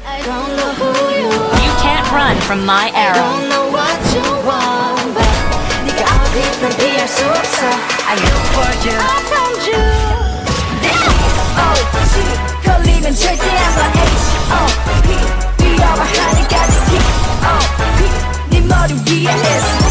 I don't know who you are. You can't run from my I arrow. don't know what you want, but 네가 어디든 피할 수 없어. I look for you. I found you. O-G 걸리면 절대 안 와. H-O-P 위험한 하늘까지 T-O-P 네 머리 위에 is